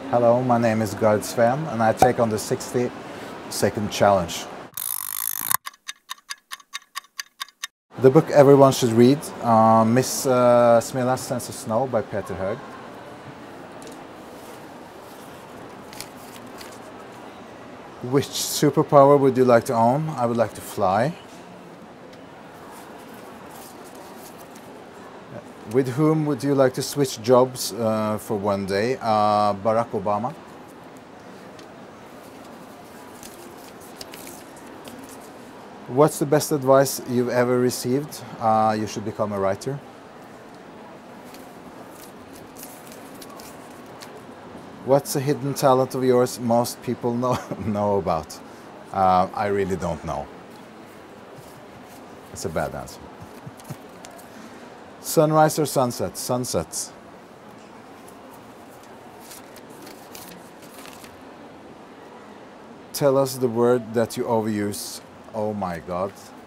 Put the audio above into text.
Hello, my name is Gard Sveen and I take on the 60-second challenge. The book everyone should read, Miss Smilla's Sense of Snow by Peter Hög. Which superpower would you like to own? I would like to fly. With whom would you like to switch jobs for one day? Barack Obama. What's the best advice you've ever received? You should become a writer. What's a hidden talent of yours most people know about? I really don't know. That's a bad answer. Sunrise or sunset? Sunsets. Tell us the word that you overuse. Oh my God.